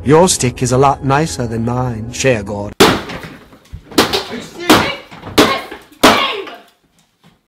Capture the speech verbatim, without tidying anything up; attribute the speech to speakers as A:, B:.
A: Your stick is a lot nicer than mine, Shergord.